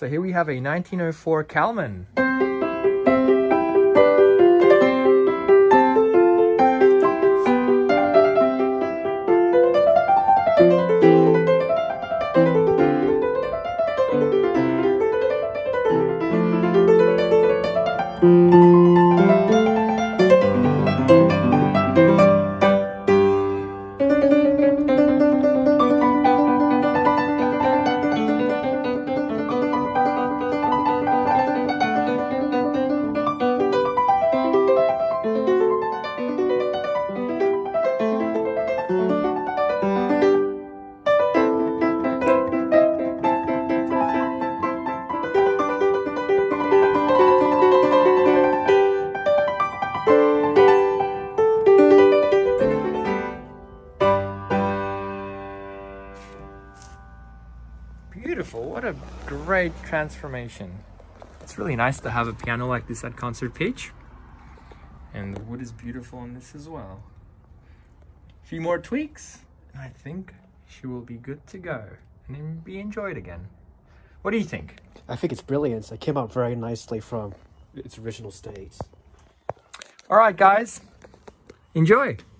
So here we have a 1904 Kallmann. Beautiful, what a great transformation. It's really nice to have a piano like this at concert pitch. And the wood is beautiful on this as well. A few more tweaks, and I think she will be good to go and then be enjoyed again. What do you think? I think it's brilliant. It came out very nicely from its original state. All right, guys, enjoy.